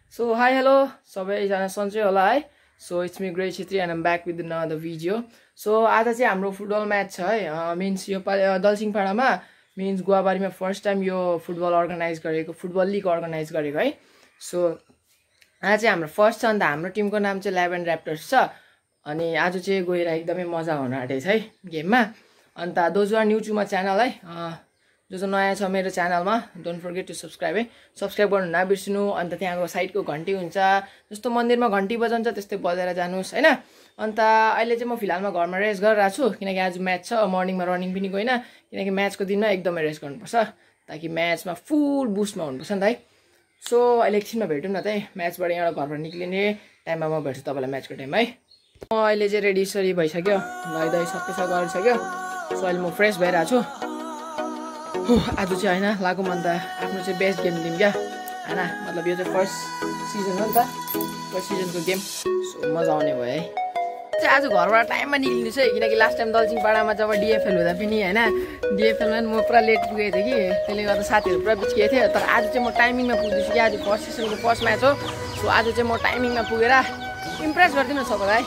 So hi hello सबैजना सन्चै होला है। So it's me Grey Chhetri and I'm back with another video. So आज चाहिँ हाम्रो फुटबल म्याच छ है। मिन्स यो दलसिंहपाडामा मिन्स गुवाबारीमा फर्स्ट टाइम यो फुटबल अर्गनाइज गरेको फुटबल लिग अर्गनाइज गरेको है। सो आज चाहिँ हाम्रो फर्स्ट छ अन्त हाम्रो टिमको नाम चाहिँ ल्याभेन ऱ्याप्टर्स छ। अनि आज चाहिँ गएर एकदमै मजा हुन आँटेछ है गेममा। And those are new to my channel है, जो नयाँ छ मेरो च्यानलमा डोन्ट फर्गेट टु सब्सक्राइब है। सब्सक्राइब गर्नु नबिर्सिनु। अन्त त्यहाँको साइडको घन्टी हुन्छ, जस्तो मन्दिरमा घन्टी बजाउँछ त्यस्तै बजाएर जानुहोस् हैन। अन्त अहिले चाहिँ म फिलहालमा घरमा रेस्ट गरिरहेको छु किनकि आज म्याच छ। मर्निङमा रनिङ पनि गइनँ किनकि म्याचको दिनमा एकदमै रेस्ट गर्नुपर्छ ताकि म्याचमा फुल बुस्टमा हुनुपर्छ नि त है। सो अहिले एकछिनमा भेटौँ न त है, म्याचबाट यहाँबाट घरबाट निक्लिने टाइममा म भेट्छु तपाईँलाई म्याचको टाइम है। म अहिले चाहिँ रेडी सरी भइसक्यो, नुहाइधुवाइ सबै सब गरिसक्यो। सो अहिले म फ्रेस भइरहेको छु। आज चाहिँ होइन लागौँ अन्त आफ्नो चाहिँ बेस्ट गेम दिउँ क्या होइन। मतलब यो चाहिँ फर्स्ट सिजन हो नि त, फर्स्ट सिजनको गेम। सो मजा आउने भयो है। चाहिँ आज घरबाट टाइममा निक्लिनु छ किनकि लास्ट टाइम दलसिंहपाडामा जब डिएफएल हुँदा पनि होइन, डिएफएलमा म पुरा लेट पुगेको थिएँ कि त्यसले गर्दा साथीहरू पुरा बिच्किएको थियो। तर आज चाहिँ म टाइमिङमा पुग्दैछु कि आज फर्स्ट सिजनको फर्स्ट म्याच हो। सो आज चाहिँ म टाइमिङमा पुगेर इम्प्रेस गरिदिनु सबैलाई।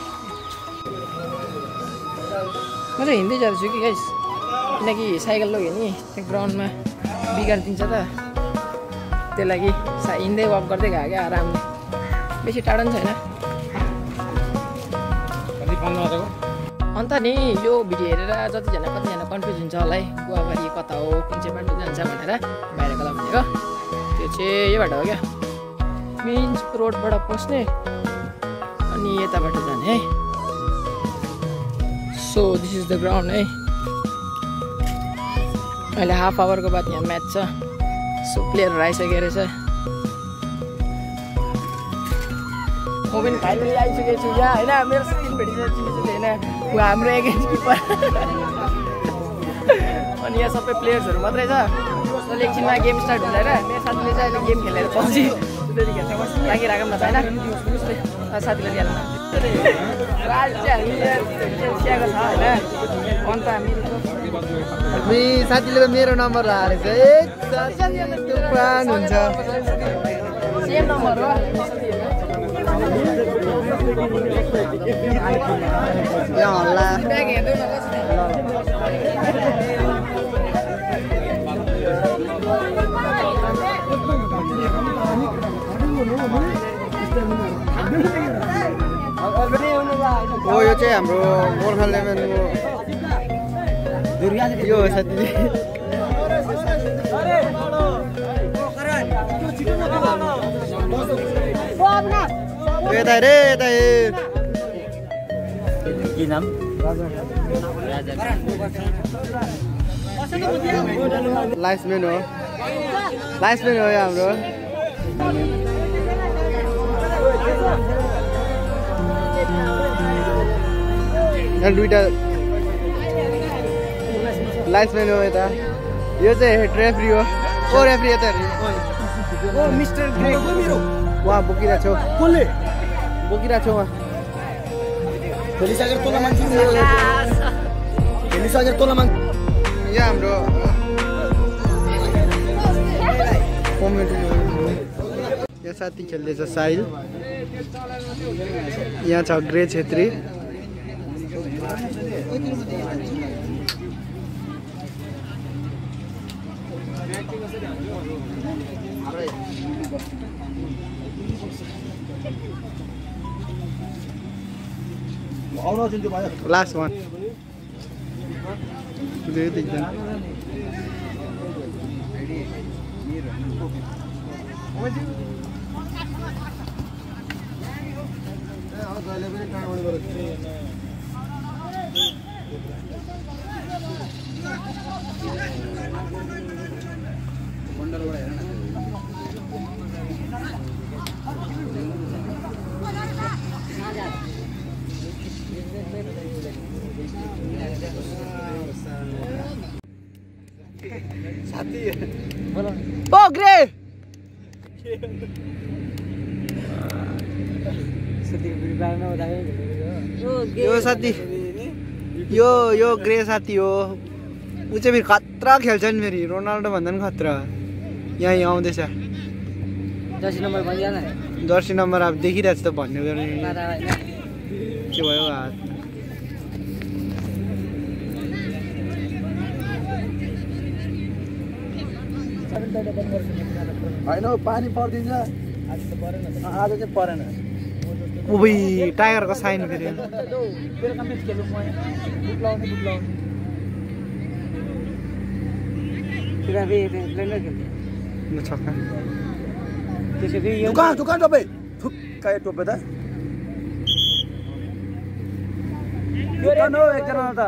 म चाहिँ हिँड्दै जाँदैछु कि गाइस किनकि साइकल लग्यो नि त्यो ग्राउन्डमा बिगारिदिन्छ त, त्यो लागि हिँड्दै वक गर्दै गयो क्या आरामले, बेसी टाढो पनि छैन। अन्त नि यो भिडियो हेरेर कतिजना कन्फ्युज हुन्छ होला है, गुवाबारी कता हो कुन चाहिँ बाटो जान्छ भनेर बाहिर कला भनेको। त्यो चाहिँ यो बाटो हो क्या, मिन्स रोडबाट पस्ने अनि यताबाट जाने है। So this is the ground है। अहिले हाफ आवरको बाद यहाँ म्याच छ। सो प्लेयरहरू आइसकेको रहेछ। म पनि फाइनली आइसकेको छु यहाँ होइन। मेरो स्क्रिन भेटिसकेको छु होइन, हाम्रो एगेन्स्ट किपर अनि यहाँ सबै प्लेयर्सहरू मात्रै छ। एकछिनमा गेम स्टार्ट हुँदैन। मेरो साथीले चाहिँ अहिले गेम खेलेर पछि त्यतिखेर लागिरहेको पनि छैन साथीले ध्यानमा राज चाहिँ हामी स्याएको छ होइन। अन्त हामी साथीले मेरो नम्बर हालेको हुन्छ, सेम नम्बर हो हल्ला। हो यो चाहिँ हाम्रो गोर्खा लेभेलको यो हो साथी। यता रे यता के नाम लाइसम्यान हो, लाइसम्यान हो हाम्रो। दुईटा लाइसम्यान हो यता। यो चाहिँ हेड रेफ्री हो। ओ रेफ्री यता मिस्टर ग्रेग वहाँ बोकिरहेको छौ, कसले बोकिरहेको छौ वहाँ खेलिसकेर तल मान्छे खेलिसकेर तल मान्छे। यहाँ हाम्रो यहाँ साथी खेल्दैछ साहिल, यहाँ छ ग्रे छेत्री। लास्ट वान देख्दैन। साथी ओ ग्रे यो साथी यो ग्रे साथी हो। ऊ चाहिँ फेरि खतरा खेल्छ नि, फेरि रोनाल्डो भन्दा पनि खतरा। यहाँ आउँदैछ 10 नम्बर भइहाल्छ जर्सी नम्बर अब देखिरहेको छु त भन्ने गर्ने के भयो हात होइन पानी पर्दिन्छ आज चाहिँ परेन उबै टाइगरको साइन फेरि दुकान टोपे थुक्का टोपे त दुकान हो एकजना त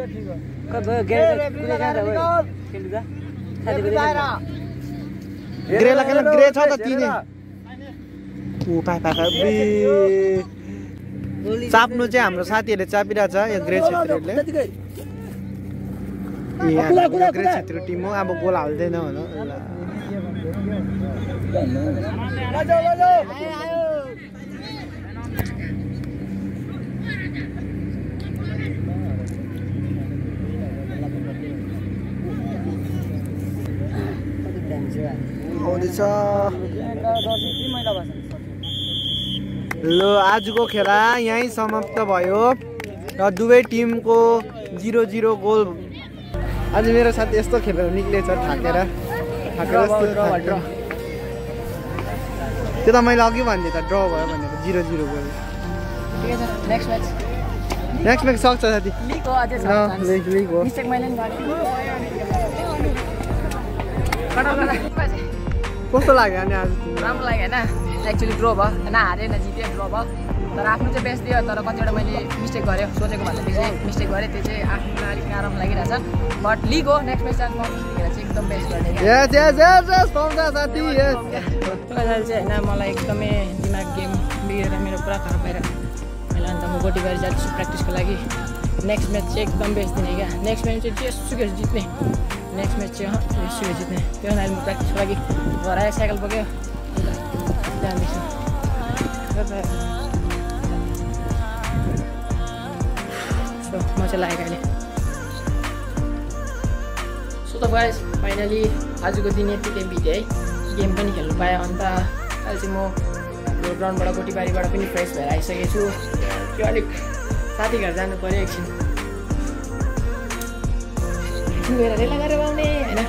ग्रेला के ग्रे छ त तिने ऊ पाइ चाप्नु चाहिँ हाम्रो साथीहरूले चापिरहेछ यो ग्रे क्षेत्रले ग्रे क्षेत्र टिम हो अब गोल हाल्दैन होला ल आजको खेला यहीँ समाप्त भयो र दुवै टिमको 0-0 गोल आज मेरो साथी यस्तो खेलेर निक्लेछ थाकेर त्यो त मैले अघि भन्दै त ड्र भयो भनेर 0-0 गोल नेक्स्ट म्याच सक्छ साथी लिग हो कस्तो लाग्यो अनि आज राम्रो लाग्यो होइन एक्चुअली ड्र भयो होइन हारेँ न जितेँ ड्र भयो तर आफ्नो चाहिँ बेस्ट दियो तर कतिवटा मैले मिस्टेक गरेँ सोचेको भन्दा चाहिँ मिस्टेक गरेँ त्यो चाहिँ आफ्नो अलिक नराम्रो लागिरहेछ बट लिग हो नेक्स्ट म्याच चाहिँ एकदम बेस्ट गर्ने चाहिँ होइन मलाई एकदमै दिमाग गेम बिग्रेर मेरो पुरा खराब भएर मैले अन्त म गोटीबारी जान्छु प्र्याक्टिसको लागि नेक्स्ट म्याच चाहिँ एकदम बेस्ट दिने क्या नेक्स्ट म्याच चाहिँ जेसुकै जित्ने नेक्स्ट म्याच चाहिँ जेसुकै जित्ने त्यो अहिले म प्र्याक्टिसको लागि घर आएर साइकल बोक्यो जाँदैछु म चाहिँ लागेको अहिले सो त गाइस फाइनली आजको दिन यतिकै बित्यो है गेम पनि खेल्नु पाएँ अन्त अहिले चाहिँ म ग्राउन्डबाट गोटीबारीबाट पनि फ्रेस भएर आइसकेको छु त्यो अलिक साथी घर जानु पऱ्यो एकछिन गएर रेला गरेर आउने होइन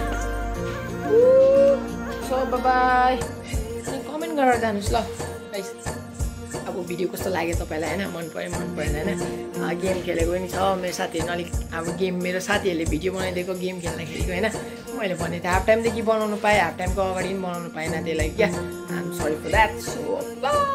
सो बाई अनि कमेन्ट गरेर जानुहोस् ल गाइस अब भिडियो कस्तो लाग्यो तपाईँलाई होइन मन परेन होइन गेम खेलेको पनि छ मेरो साथीहरू अलिक अब गेम मेरो साथीहरूले भिडियो बनाइदिएको गेम खेल्दाखेरिको होइन मैले भनेको थिएँ हाफ टाइमदेखि बनाउनु पाएँ हाफ टाइमको अगाडि पनि बनाउनु पाएन त्यसलाई क्या I'm sorry for that so